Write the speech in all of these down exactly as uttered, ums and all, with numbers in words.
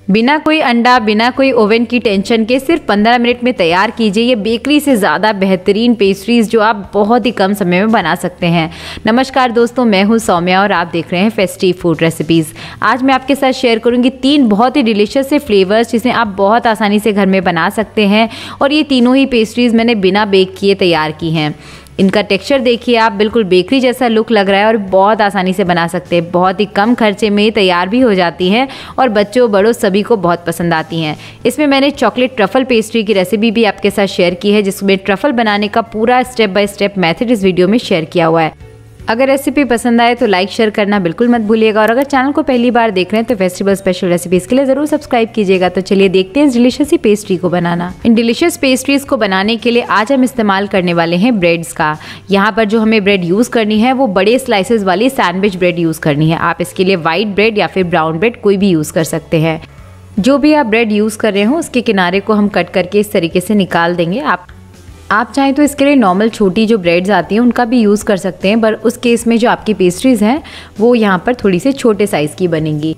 बिना कोई अंडा, बिना कोई ओवन की टेंशन के सिर्फ पंद्रह मिनट में तैयार कीजिए ये बेकरी से ज़्यादा बेहतरीन पेस्ट्रीज़ जो आप बहुत ही कम समय में बना सकते हैं। नमस्कार दोस्तों, मैं हूं सौम्या और आप देख रहे हैं फेस्टिव फूड रेसिपीज़। आज मैं आपके साथ शेयर करूंगी तीन बहुत ही डिलीशियस से फ्लेवर्स जिसे आप बहुत आसानी से घर में बना सकते हैं और ये तीनों ही पेस्ट्रीज़ मैंने बिना बेक किए तैयार की हैं। इनका टेक्सचर देखिए आप, बिल्कुल बेकरी जैसा लुक लग रहा है और बहुत आसानी से बना सकते हैं। बहुत ही कम खर्चे में तैयार भी हो जाती हैं और बच्चों बड़ों सभी को बहुत पसंद आती हैं। इसमें मैंने चॉकलेट ट्रफल पेस्ट्री की रेसिपी भी आपके साथ शेयर की है, जिसमें ट्रफल बनाने का पूरा स्टेप बाय स्टेप मेथड इस वीडियो में शेयर किया हुआ है। अगर रेसिपी पसंद आए तो लाइक शेयर करना बिल्कुल मत भूलिएगा और अगर चैनल को पहली बार देख रहे हैं तो फेस्टिवल स्पेशल रेसिपीज़ के लिए ज़रूर सब्सक्राइब कीजिएगा। तो चलिए देखते हैं इस डिलीशियस पेस्ट्री को बनाना। इन डिलीशियस पेस्ट्रीज़ को बनाने के लिए आज हम इस्तेमाल करने वाले हैं ब्रेड्स का। यहाँ पर जो हमें ब्रेड यूज़ करनी है वो बड़े स्लाइसेस वाली सैंडविच ब्रेड यूज़ करनी है। आप इसके लिए वाइट ब्रेड या फिर ब्राउन ब्रेड कोई भी यूज़ कर सकते हैं। जो भी आप ब्रेड यूज़ कर रहे हो उसके किनारे को हम कट करके इस तरीके से निकाल देंगे। आप आप चाहें तो इसके लिए नॉर्मल छोटी जो ब्रेड्स आती हैं उनका भी यूज़ कर सकते हैं, पर उस केस में जो आपकी पेस्ट्रीज़ हैं वो यहाँ पर थोड़ी सी छोटे साइज़ की बनेंगी।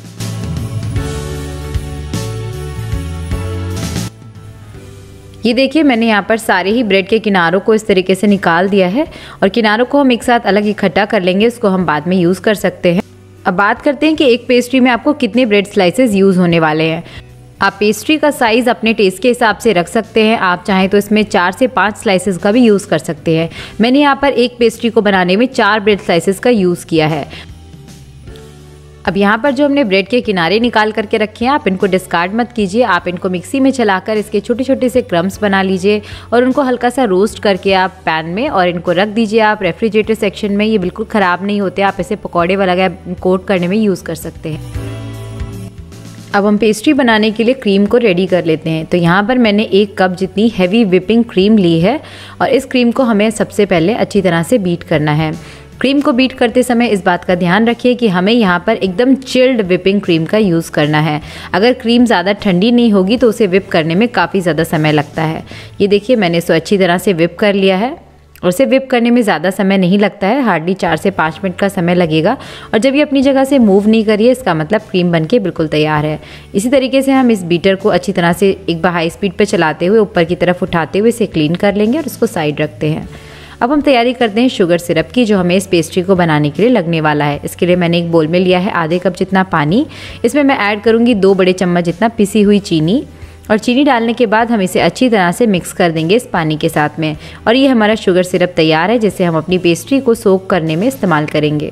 ये देखिए मैंने यहाँ पर सारे ही ब्रेड के किनारों को इस तरीके से निकाल दिया है और किनारों को हम एक साथ अलग इकट्ठा कर लेंगे, इसको हम बाद में यूज़ कर सकते हैं। अब बात करते हैं कि एक पेस्ट्री में आपको कितने ब्रेड स्लाइसेस यूज़ होने वाले हैं। आप पेस्ट्री का साइज़ अपने टेस्ट के हिसाब से रख सकते हैं। आप चाहें तो इसमें चार से पाँच स्लाइसेस का भी यूज़ कर सकते हैं। मैंने यहाँ पर एक पेस्ट्री को बनाने में चार ब्रेड स्लाइसेस का यूज़ किया है। अब यहाँ पर जो हमने ब्रेड के किनारे निकाल करके रखे हैं आप इनको डिस्कार्ड मत कीजिए। आप इनको मिक्सी में चलाकर इसके छोटे छोटे से क्रम्स बना लीजिए और उनको हल्का सा रोस्ट करके आप पैन में और इनको रख दीजिए आप रेफ्रिजरेटर सेक्शन में। ये बिल्कुल ख़राब नहीं होते, आप इसे पकौड़े वगैरह कोट करने में यूज़ कर सकते हैं। अब हम पेस्ट्री बनाने के लिए क्रीम को रेडी कर लेते हैं। तो यहाँ पर मैंने एक कप जितनी हैवी व्हिपिंग क्रीम ली है और इस क्रीम को हमें सबसे पहले अच्छी तरह से बीट करना है। क्रीम को बीट करते समय इस बात का ध्यान रखिए कि हमें यहाँ पर एकदम चिल्ड व्हिपिंग क्रीम का यूज़ करना है। अगर क्रीम ज़्यादा ठंडी नहीं होगी तो उसे व्हिप करने में काफ़ी ज़्यादा समय लगता है। ये देखिए मैंने इसे अच्छी तरह से व्हिप कर लिया है और इसे व्हिप करने में ज़्यादा समय नहीं लगता है, हार्डली चार से पाँच मिनट का समय लगेगा। और जब ये अपनी जगह से मूव नहीं करिए इसका मतलब क्रीम बनके बिल्कुल तैयार है। इसी तरीके से हम इस बीटर को अच्छी तरह से एक बार हाई स्पीड पर चलाते हुए ऊपर की तरफ उठाते हुए इसे क्लीन कर लेंगे और इसको साइड रखते हैं। अब हम तैयारी करते हैं शुगर सिरप की, जो हमें इस पेस्ट्री को बनाने के लिए लगने वाला है। इसके लिए मैंने एक बोल में लिया है आधे कप जितना पानी। इसमें मैं ऐड करूँगी दो बड़े चम्मच जितना पिसी हुई चीनी और चीनी डालने के बाद हम इसे अच्छी तरह से मिक्स कर देंगे इस पानी के साथ में। और ये हमारा शुगर सिरप तैयार है जिसे हम अपनी पेस्ट्री को सोक करने में इस्तेमाल करेंगे।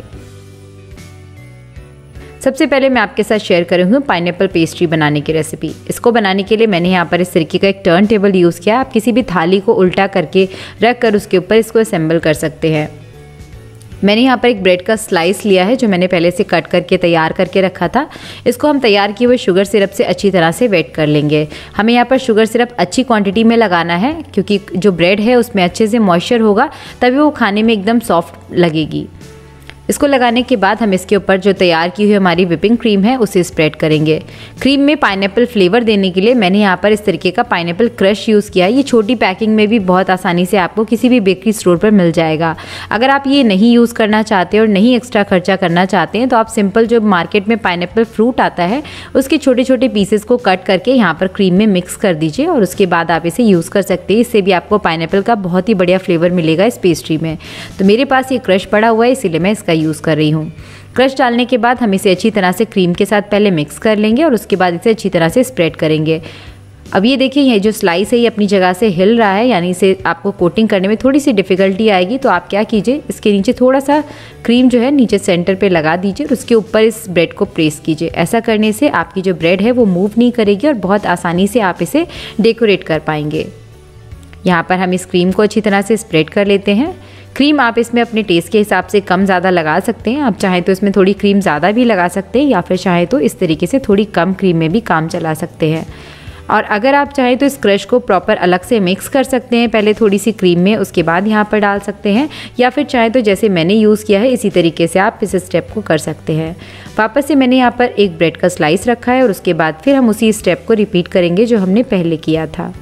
सबसे पहले मैं आपके साथ शेयर करूँगी पाइनएप्पल पेस्ट्री बनाने की रेसिपी। इसको बनाने के लिए मैंने यहाँ पर इस तरीके का एक टर्न टेबल यूज़ किया। आप किसी भी थाली को उल्टा करके रख कर उसके ऊपर इसको असेंबल कर सकते हैं। मैंने यहाँ पर एक ब्रेड का स्लाइस लिया है जो मैंने पहले से कट करके तैयार करके रखा था। इसको हम तैयार किए हुए शुगर सिरप से अच्छी तरह से वेट कर लेंगे। हमें यहाँ पर शुगर सिरप अच्छी क्वांटिटी में लगाना है क्योंकि जो ब्रेड है उसमें अच्छे से मॉइस्चर होगा, तभी वो खाने में एकदम सॉफ्ट लगेगी। इसको लगाने के बाद हम इसके ऊपर जो तैयार की हुई हमारी व्हिपिंग क्रीम है उसे स्प्रेड करेंगे। क्रीम में पाइनएप्पल फ्लेवर देने के लिए मैंने यहाँ पर इस तरीके का पाइनएप्पल क्रश यूज़ किया है। ये छोटी पैकिंग में भी बहुत आसानी से आपको किसी भी बेकरी स्टोर पर मिल जाएगा। अगर आप ये नहीं यूज़ करना चाहते और नहीं एक्स्ट्रा खर्चा करना चाहते हैं तो आप सिंपल जो मार्केट में पाइनएप्पल फ्रूट आता है उसके छोटे छोटे पीसेस को कट करके यहाँ पर क्रीम में मिक्स कर दीजिए और उसके बाद आप इसे यूज़ कर सकते हैं। इससे भी आपको पाइनएप्पल का बहुत ही बढ़िया फ्लेवर मिलेगा इस पेस्ट्री में। तो मेरे पास ये क्रश पड़ा हुआ है इसीलिए मैं इसका यूज़ कर रही हूँ। क्रश डालने के बाद हम इसे अच्छी तरह से क्रीम के साथ पहले मिक्स कर लेंगे और उसके बाद इसे अच्छी तरह से स्प्रेड करेंगे। अब ये देखिए ये जो स्लाइस है ये अपनी जगह से हिल रहा है, यानी इसे आपको कोटिंग करने में थोड़ी सी डिफ़िकल्टी आएगी। तो आप क्या कीजिए, इसके नीचे थोड़ा सा क्रीम जो है नीचे सेंटर पे लगा दीजिए और उसके ऊपर इस ब्रेड को प्रेस कीजिए। ऐसा करने से आपकी जो ब्रेड है वो मूव नहीं करेगी और बहुत आसानी से आप इसे डेकोरेट कर पाएंगे। यहाँ पर हम इस क्रीम को अच्छी तरह से स्प्रेड कर लेते हैं। क्रीम आप इसमें अपने टेस्ट के हिसाब से कम ज़्यादा लगा सकते हैं। आप चाहें तो इसमें थोड़ी क्रीम ज़्यादा भी लगा सकते हैं या फिर चाहें तो इस तरीके से थोड़ी कम क्रीम में भी काम चला सकते हैं। और अगर आप चाहें तो इस क्रश को प्रॉपर अलग से मिक्स कर सकते हैं, पहले थोड़ी सी क्रीम में उसके बाद यहाँ पर डाल सकते हैं, या फिर चाहें तो जैसे मैंने यूज़ किया है इसी तरीके से आप इस स्टेप को कर सकते हैं। वापस से मैंने यहाँ पर एक ब्रेड का स्लाइस रखा है और उसके बाद फिर हम उसी स्टेप को रिपीट करेंगे जो हमने पहले किया था।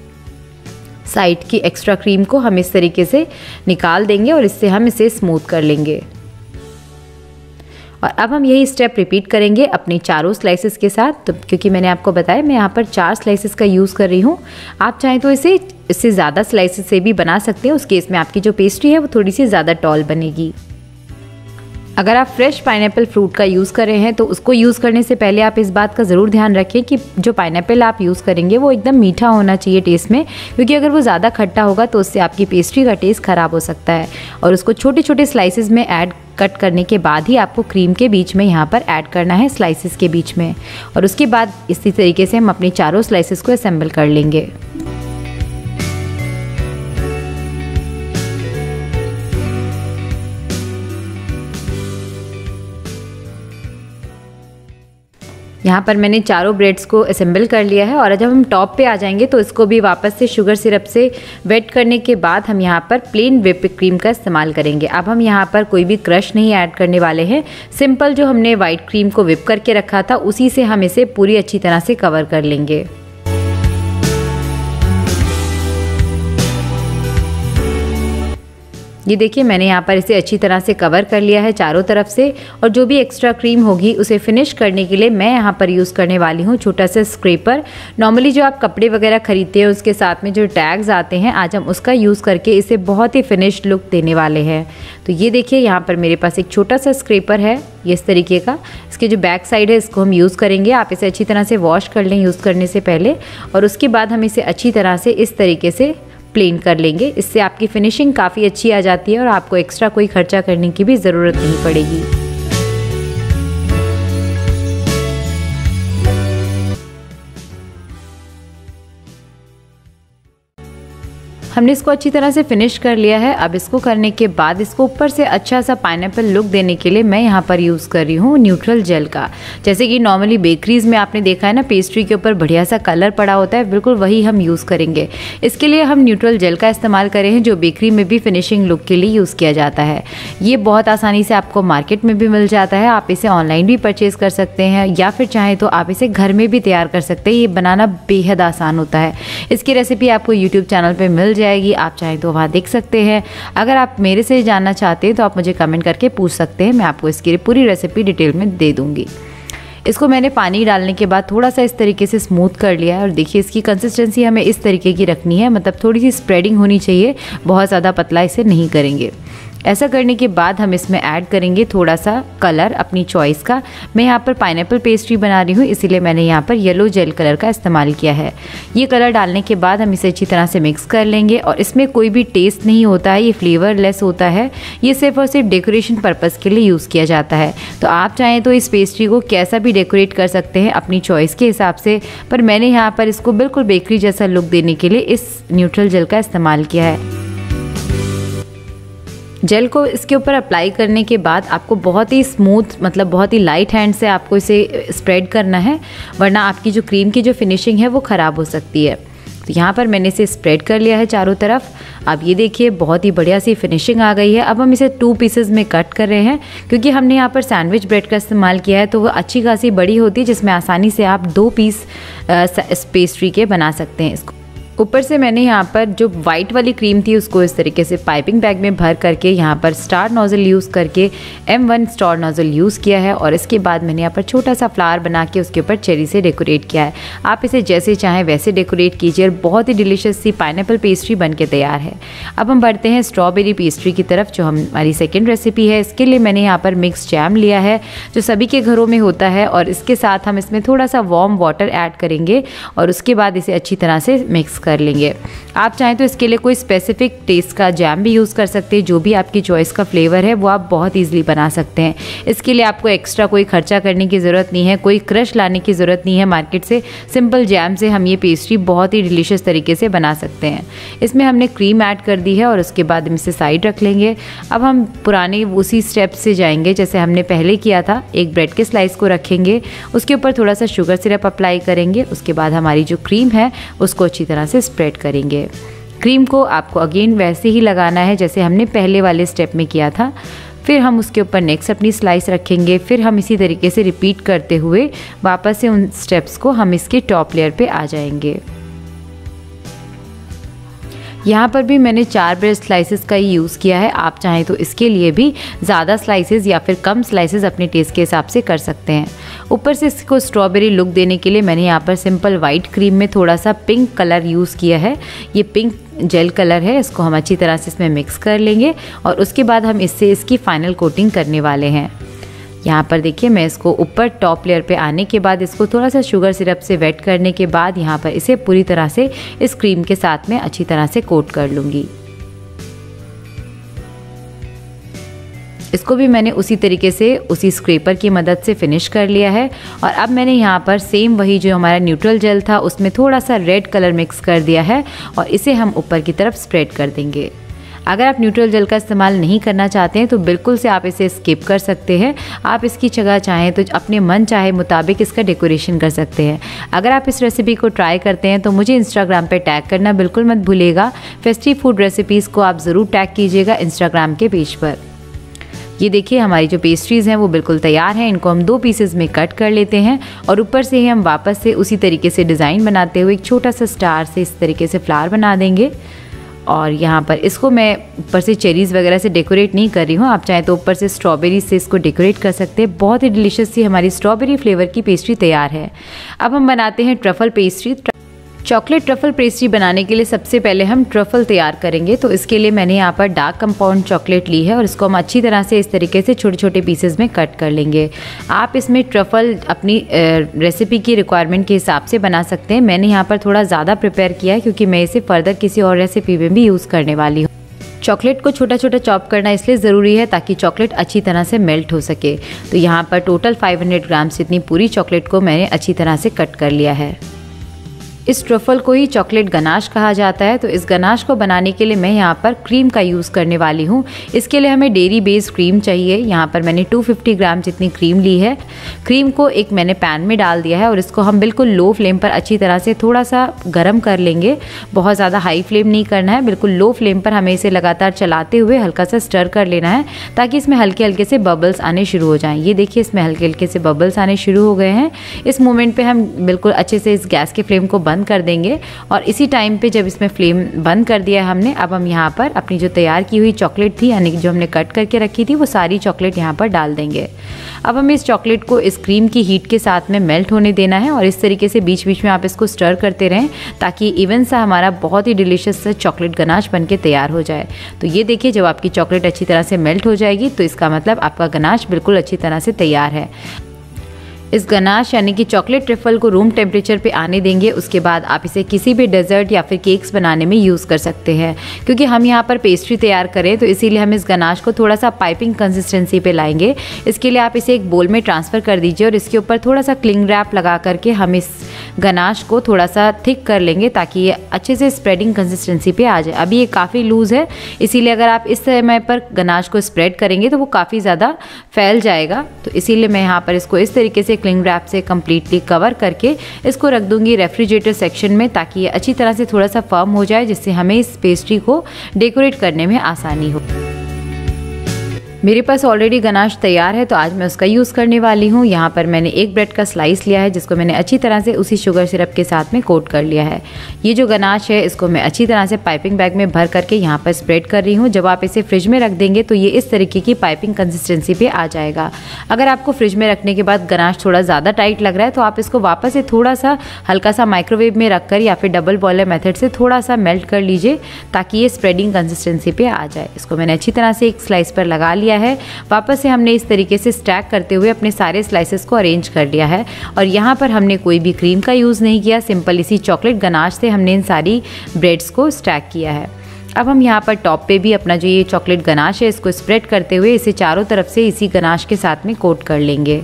साइड की एक्स्ट्रा क्रीम को हम इस तरीके से निकाल देंगे और इससे हम इसे स्मूथ कर लेंगे। और अब हम यही स्टेप रिपीट करेंगे अपनी चारों स्लाइसेस के साथ। तो क्योंकि मैंने आपको बताया मैं यहाँ पर चार स्लाइसेस का यूज़ कर रही हूँ, आप चाहें तो इसे इससे ज़्यादा स्लाइसेस से भी बना सकते हैं। उस केस में आपकी जो पेस्ट्री है वो थोड़ी सी ज़्यादा टॉल बनेगी। अगर आप फ्रेश पाइनएप्पल फ्रूट का यूज़ कर रहे हैं तो उसको यूज़ करने से पहले आप इस बात का ज़रूर ध्यान रखें कि जो पाइनएप्पल आप यूज़ करेंगे वो एकदम मीठा होना चाहिए टेस्ट में, क्योंकि अगर वो ज़्यादा खट्टा होगा तो उससे आपकी पेस्ट्री का टेस्ट ख़राब हो सकता है। और उसको छोटे छोटे स्लाइसेस में ऐड कट करने के बाद ही आपको क्रीम के बीच में यहाँ पर ऐड करना है, स्लाइसेस के बीच में। और उसके बाद इसी तरीके से हम अपनी चारों स्लाइसेस को असेंबल कर लेंगे। यहाँ पर मैंने चारों ब्रेड्स को असेंबल कर लिया है और जब हम टॉप पे आ जाएंगे तो इसको भी वापस से शुगर सिरप से वेट करने के बाद हम यहाँ पर प्लेन व्हिप क्रीम का इस्तेमाल करेंगे। अब हम यहाँ पर कोई भी क्रश नहीं ऐड करने वाले हैं, सिंपल जो हमने वाइट क्रीम को व्हिप करके रखा था उसी से हम इसे पूरी अच्छी तरह से कवर कर लेंगे। ये देखिए मैंने यहाँ पर इसे अच्छी तरह से कवर कर लिया है चारों तरफ से। और जो भी एक्स्ट्रा क्रीम होगी उसे फिनिश करने के लिए मैं यहाँ पर यूज़ करने वाली हूँ छोटा सा स्क्रैपर। नॉर्मली जो आप कपड़े वगैरह खरीदते हैं उसके साथ में जो टैग्स आते हैं, आज हम उसका यूज़ करके इसे बहुत ही फिनिश्ड लुक देने वाले हैं। तो ये देखिए यहाँ पर मेरे पास एक छोटा सा स्क्रैपर है ये इस तरीके का। इसके जो बैक साइड है इसको हम यूज़ करेंगे। आप इसे अच्छी तरह से वॉश कर लें यूज़ करने से पहले, और उसके बाद हम इसे अच्छी तरह से इस तरीके से प्लेन कर लेंगे। इससे आपकी फिनिशिंग काफ़ी अच्छी आ जाती है और आपको एक्स्ट्रा कोई खर्चा करने की भी ज़रूरत नहीं पड़ेगी। हमने इसको अच्छी तरह से फिनिश कर लिया है। अब इसको करने के बाद इसको ऊपर से अच्छा सा पाइनएप्पल लुक देने के लिए मैं यहाँ पर यूज़ कर रही हूँ न्यूट्रल जेल का। जैसे कि नॉर्मली बेकरीज़ में आपने देखा है ना, पेस्ट्री के ऊपर बढ़िया सा कलर पड़ा होता है, बिल्कुल वही हम यूज़ करेंगे। इसके लिए हम न्यूट्रल जेल का इस्तेमाल करें हैं, जो बेकरी में भी फिनिशिंग लुक के लिए यूज़ किया जाता है। ये बहुत आसानी से आपको मार्केट में भी मिल जाता है, आप इसे ऑनलाइन भी परचेज़ कर सकते हैं या फिर चाहें तो आप इसे घर में भी तैयार कर सकते हैं। ये बनाना बेहद आसान होता है। इसकी रेसिपी आपको यूट्यूब चैनल पर मिल जाएगी, आप चाहें तो वहाँ देख सकते हैं। अगर आप मेरे से जानना चाहते हैं तो आप मुझे कमेंट करके पूछ सकते हैं, मैं आपको इसकी पूरी रेसिपी डिटेल में दे दूँगी। इसको मैंने पानी डालने के बाद थोड़ा सा इस तरीके से स्मूथ कर लिया है और देखिए इसकी कंसिस्टेंसी हमें इस तरीके की रखनी है, मतलब थोड़ी सी स्प्रेडिंग होनी चाहिए, बहुत ज़्यादा पतला इसे नहीं करेंगे। ऐसा करने के बाद हम इसमें ऐड करेंगे थोड़ा सा कलर अपनी चॉइस का। मैं यहाँ पर पाइनएप्पल पेस्ट्री बना रही हूँ, इसीलिए मैंने यहाँ पर येलो जेल कलर का इस्तेमाल किया है। ये कलर डालने के बाद हम इसे अच्छी तरह से मिक्स कर लेंगे और इसमें कोई भी टेस्ट नहीं होता है, ये फ्लेवरलेस होता है, ये सिर्फ और सिर्फ डेकोरेशन पर्पज़ के लिए यूज़ किया जाता है। तो आप चाहें तो इस पेस्ट्री को कैसा भी डेकोरेट कर सकते हैं अपनी चॉइस के हिसाब से, पर मैंने यहाँ पर इसको बिल्कुल बेकरी जैसा लुक देने के लिए इस न्यूट्रल जेल का इस्तेमाल किया है। जेल को इसके ऊपर अप्लाई करने के बाद आपको बहुत ही स्मूथ, मतलब बहुत ही लाइट हैंड से आपको इसे स्प्रेड करना है, वरना आपकी जो क्रीम की जो फिनिशिंग है वो ख़राब हो सकती है। तो यहाँ पर मैंने इसे स्प्रेड कर लिया है चारों तरफ। अब ये देखिए बहुत ही बढ़िया सी फिनिशिंग आ गई है। अब हम इसे टू पीसेस में कट कर रहे हैं, क्योंकि हमने यहाँ पर सैंडविच ब्रेड का इस्तेमाल किया है, तो वो अच्छी खासी बड़ी होती है, जिसमें आसानी से आप दो पीस पेस्ट्री के बना सकते हैं। इसको ऊपर से मैंने यहाँ पर जो वाइट वाली क्रीम थी उसको इस तरीके से पाइपिंग बैग में भर करके यहाँ पर स्टार नोज़ल यूज़ करके M one star nozzle use किया है, और इसके बाद मैंने यहाँ पर छोटा सा फ्लावर बना के उसके ऊपर चेरी से डेकोरेट किया है। आप इसे जैसे चाहें वैसे डेकोरेट कीजिए और बहुत ही डिलीशियस सी पाइनएप्पल पेस्ट्री बन के तैयार है। अब हम बढ़ते हैं स्ट्रॉबेरी पेस्ट्री की तरफ, जो हमारी सेकेंड रेसिपी है। इसके लिए मैंने यहाँ पर मिक्स जैम लिया है, जो सभी के घरों में होता है, और इसके साथ हम इसमें थोड़ा सा वार्म वाटर ऐड करेंगे और उसके बाद इसे अच्छी तरह से मिक्स कर लेंगे। आप चाहें तो इसके लिए कोई स्पेसिफिक टेस्ट का जैम भी यूज़ कर सकते हैं, जो भी आपकी चॉइस का फ्लेवर है वो आप बहुत ईजिली बना सकते हैं। इसके लिए आपको एक्स्ट्रा कोई खर्चा करने की ज़रूरत नहीं है, कोई क्रश लाने की ज़रूरत नहीं है मार्केट से। सिंपल जैम से हम ये पेस्ट्री बहुत ही डिलीशियस तरीके से बना सकते हैं। इसमें हमने क्रीम ऐड कर दी है और उसके बाद हम इसे साइड रख लेंगे। अब हम पुराने उसी स्टेप से जाएंगे जैसे हमने पहले किया था। एक ब्रेड के स्लाइस को रखेंगे, उसके ऊपर थोड़ा सा शुगर सिरप अप्लाई करेंगे, उसके बाद हमारी जो क्रीम है उसको अच्छी तरह से स्प्रेड करेंगे। क्रीम को आपको अगेन वैसे ही लगाना है जैसे हमने पहले वाले स्टेप में किया था। फिर हम उसके ऊपर नेक्स्ट अपनी स्लाइस रखेंगे, फिर हम इसी तरीके से रिपीट करते हुए वापस से उन स्टेप्स को हम इसके टॉप लेयर पे आ जाएंगे। यहाँ पर भी मैंने चार ब्रेड स्लाइसेस का ही यूज़ किया है। आप चाहें तो इसके लिए भी ज़्यादा स्लाइसेस या फिर कम स्लाइसेस अपने टेस्ट के हिसाब से कर सकते हैं। ऊपर से इसको स्ट्रॉबेरी लुक देने के लिए मैंने यहाँ पर सिंपल वाइट क्रीम में थोड़ा सा पिंक कलर यूज़ किया है। ये पिंक जेल कलर है, इसको हम अच्छी तरह से इसमें मिक्स कर लेंगे और उसके बाद हम इससे इसकी फाइनल कोटिंग करने वाले हैं। यहाँ पर देखिए मैं इसको ऊपर टॉप लेयर पे आने के बाद इसको थोड़ा सा शुगर सिरप से वेट करने के बाद यहाँ पर इसे पूरी तरह से इस क्रीम के साथ में अच्छी तरह से कोट कर लूँगी। इसको भी मैंने उसी तरीके से उसी स्क्रैपर की मदद से फिनिश कर लिया है। और अब मैंने यहाँ पर सेम वही जो हमारा न्यूट्रल जेल था उसमें थोड़ा सा रेड कलर मिक्स कर दिया है और इसे हम ऊपर की तरफ स्प्रेड कर देंगे। अगर आप न्यूट्रल जेल का इस्तेमाल नहीं करना चाहते हैं तो बिल्कुल से आप इसे स्किप कर सकते हैं। आप इसकी जगह चाहें तो अपने मन चाहे मुताबिक इसका डेकोरेशन कर सकते हैं। अगर आप इस रेसिपी को ट्राई करते हैं तो मुझे इंस्टाग्राम पे टैग करना बिल्कुल मत भूलिएगा। फेस्टिव फूड रेसिपीज़ को आप ज़रूर टैग कीजिएगा इंस्टाग्राम के पेज पर। ये देखिए हमारी जो पेस्ट्रीज़ हैं वो बिल्कुल तैयार हैं। इनको हम दो पीसेस में कट कर लेते हैं और ऊपर से ही हम वापस से उसी तरीके से डिज़ाइन बनाते हुए एक छोटा सा स्टार से इस तरीके से फ्लावर बना देंगे। और यहाँ पर इसको मैं ऊपर से चेरीज़ वगैरह से डेकोरेट नहीं कर रही हूँ। आप चाहें तो ऊपर से स्ट्रॉबेरी से इसको डेकोरेट कर सकते हैं। बहुत ही डिलीशियस सी हमारी स्ट्रॉबेरी फ्लेवर की पेस्ट्री तैयार है। अब हम बनाते हैं truffle pastry. Chocolate truffle pastry बनाने के लिए सबसे पहले हम ट्रफल तैयार करेंगे। तो इसके लिए मैंने यहाँ पर डार्क कंपाउंड चॉकलेट ली है और इसको हम अच्छी तरह से इस तरीके से छोटे छोटे पीसेस में कट कर लेंगे। आप इसमें ट्रफल अपनी रेसिपी की रिक्वायरमेंट के हिसाब से बना सकते हैं। मैंने यहाँ पर थोड़ा ज़्यादा प्रिपेयर किया है क्योंकि मैं इसे फर्दर किसी और रेसिपी में भी यूज़ करने वाली हूँ। चॉकलेट को छोटा छोटा चॉप करना इसलिए ज़रूरी है ताकि चॉकलेट अच्छी तरह से मेल्ट हो सके। तो यहाँ पर टोटल पाँच सौ ग्राम्स इतनी पूरी चॉकलेट को मैंने अच्छी तरह से कट कर लिया है। इस ट्रफल को ही चॉकलेट गनाश कहा जाता है। तो इस गनाश को बनाने के लिए मैं यहाँ पर क्रीम का यूज़ करने वाली हूँ। इसके लिए हमें डेयरी बेस्ड क्रीम चाहिए। यहाँ पर मैंने दो सौ पचास ग्राम जितनी क्रीम ली है। क्रीम को एक मैंने पैन में डाल दिया है और इसको हम बिल्कुल लो फ्लेम पर अच्छी तरह से थोड़ा सा गर्म कर लेंगे। बहुत ज़्यादा हाई फ्लेम नहीं करना है, बिल्कुल लो फ्लेम पर हमें इसे लगातार चलाते हुए हल्का सा स्टर कर लेना है ताकि इसमें हल्के हल्के से बबल्स आने शुरू हो जाएँ। ये देखिए इसमें हल्के हल्के से बबल्स आने शुरू हो गए हैं। इस मोमेंट पर हम बिल्कुल अच्छे से इस गैस के फ्लेम को बंद कर देंगे और इसी टाइम पे जब इसमें फ्लेम बंद कर दिया है हमने, अब हम यहाँ पर अपनी जो तैयार की हुई चॉकलेट थी यानी कि जो हमने कट करके रखी थी वो सारी चॉकलेट यहाँ पर डाल देंगे। अब हमें इस चॉकलेट को इस क्रीम की हीट के साथ में मेल्ट होने देना है और इस तरीके से बीच बीच में आप इसको स्टर करते रहें ताकि इवन सा हमारा बहुत ही डिलीशियस सा चॉकलेट गनाश बन के तैयार हो जाए। तो ये देखिए जब आपकी चॉकलेट अच्छी तरह से मेल्ट हो जाएगी तो इसका मतलब आपका गनाश बिल्कुल अच्छी तरह से तैयार है। इस गनाश यानी कि चॉकलेट ट्रफल को रूम टेम्परेचर पे आने देंगे। उसके बाद आप इसे किसी भी डेजर्ट या फिर केक्स बनाने में यूज़ कर सकते हैं। क्योंकि हम यहाँ पर पेस्ट्री तैयार करें तो इसीलिए हम इस गनाश को थोड़ा सा पाइपिंग कंसिस्टेंसी पे लाएंगे। इसके लिए आप इसे एक बोल में ट्रांसफ़र कर दीजिए और इसके ऊपर थोड़ा सा क्लिंग रैप लगा करके हम इस गनाश को थोड़ा सा थिक कर लेंगे ताकि ये अच्छे से स्प्रेडिंग कंसिस्टेंसी पे आ जाए। अभी ये काफ़ी लूज़ है, इसीलिए अगर आप इस समय पर गनाश को स्प्रेड करेंगे तो वो काफ़ी ज़्यादा फैल जाएगा। तो इसीलिए मैं यहाँ पर इसको इस तरीके से क्लिंग रैप से कम्प्लीटली कवर करके इसको रख दूंगी रेफ्रिजरेटर सेक्शन में ताकि ये अच्छी तरह से थोड़ा सा फर्म हो जाए, जिससे हमें इस पेस्ट्री को डेकोरेट करने में आसानी हो। मेरे पास ऑलरेडी गनाश तैयार है तो आज मैं उसका यूज़ करने वाली हूँ। यहाँ पर मैंने एक ब्रेड का स्लाइस लिया है जिसको मैंने अच्छी तरह से उसी शुगर सिरप के साथ में कोट कर लिया है। ये जो गनाश है इसको मैं अच्छी तरह से पाइपिंग बैग में भर करके यहाँ पर स्प्रेड कर रही हूँ। जब आप इसे फ्रिज में रख देंगे तो ये इस तरीके की पाइपिंग कंसिस्टेंसी पे आ जाएगा। अगर आपको फ्रिज में रखने के बाद गनाश थोड़ा ज़्यादा टाइट लग रहा है तो आप इसको वापस से थोड़ा सा हल्का सा माइक्रोवेव में रख कर या फिर डबल बॉयलर मेथड से थोड़ा सा मेल्ट कर लीजिए ताकि ये स्प्रेडिंग कंसिस्टेंसी पे आ जाए। इसको मैंने अच्छी तरह से एक स्लाइस पर लगा लिया है। वापस से हमने इस तरीके से स्टैक करते हुए अपने सारे स्लाइसेस को अरेंज कर लिया है और यहाँ पर हमने कोई भी क्रीम का यूज़ नहीं किया, सिंपल इसी चॉकलेट गनाश से हमने इन सारी ब्रेड्स को स्टैक किया है। अब हम यहाँ पर टॉप पे भी अपना जो ये चॉकलेट गनाश है इसको स्प्रेड करते हुए इसे चारों तरफ से इसी गनाश के साथ में कोट कर लेंगे।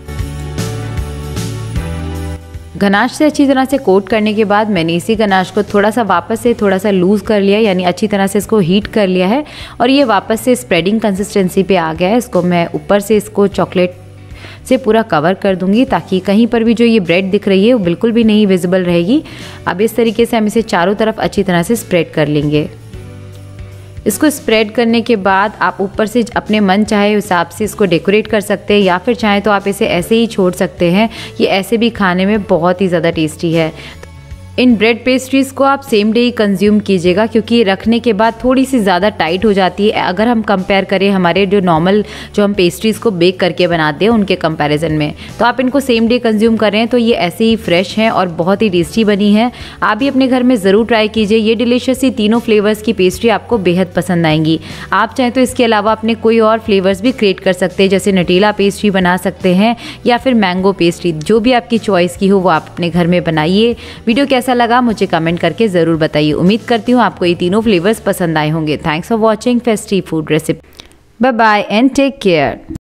गनाश से अच्छी तरह से कोट करने के बाद मैंने इसी गनाश को थोड़ा सा वापस से थोड़ा सा लूज़ कर लिया, यानी अच्छी तरह से इसको हीट कर लिया है और ये वापस से स्प्रेडिंग कंसिस्टेंसी पे आ गया है। इसको मैं ऊपर से इसको चॉकलेट से पूरा कवर कर दूंगी ताकि कहीं पर भी जो ये ब्रेड दिख रही है वो बिल्कुल भी नहीं विजिबल रहेगी। अब इस तरीके से हम इसे चारों तरफ अच्छी तरह से स्प्रेड कर लेंगे। इसको स्प्रेड करने के बाद आप ऊपर से अपने मन चाहे हिसाब से इसको डेकोरेट कर सकते हैं या फिर चाहें तो आप इसे ऐसे ही छोड़ सकते हैं। ये ऐसे भी खाने में बहुत ही ज़्यादा टेस्टी है। इन ब्रेड पेस्ट्रीज़ को आप सेम डे ही कंज्यूम कीजिएगा, क्योंकि रखने के बाद थोड़ी सी ज़्यादा टाइट हो जाती है अगर हम कंपेयर करें हमारे जो नॉर्मल जो हम पेस्ट्रीज़ को बेक करके बनाते हैं उनके कंपैरिजन में। तो आप इनको सेम डे कंज्यूम कर रहे हैं तो ये ऐसे ही फ्रेश हैं और बहुत ही टेस्टी बनी है। आप भी अपने घर में ज़रूर ट्राई कीजिए। ये डिलीशियस ही तीनों फ्लेवर्स की पेस्ट्री आपको बेहद पसंद आएंगी। आप चाहें तो इसके अलावा अपने कोई और फ्लेवर्स भी क्रिएट कर सकते हैं, जैसे नटीला पेस्ट्री बना सकते हैं या फिर मैंगो पेस्ट्री, जो भी आपकी चॉइस की हो वो आप अपने घर में बनाइए। वीडियो कैसा लगा मुझे कमेंट करके ज़रूर बताइए। उम्मीद करती हूँ आपको ये तीनों फ्लेवर्स पसंद आए होंगे। Thanks for watching festive food recipe. Bye bye and take care.